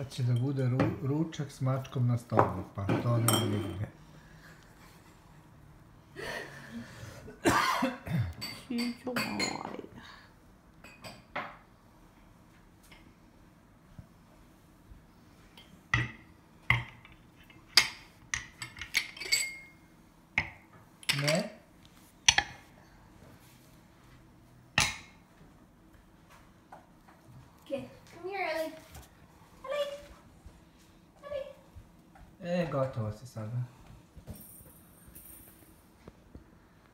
Sad će da bude ručak s mačkom na stolu, pa to nema nigde. Siđo moj. Ne? Okay, come here, Ellie. Ellie. Ellie. Gotovo si sada.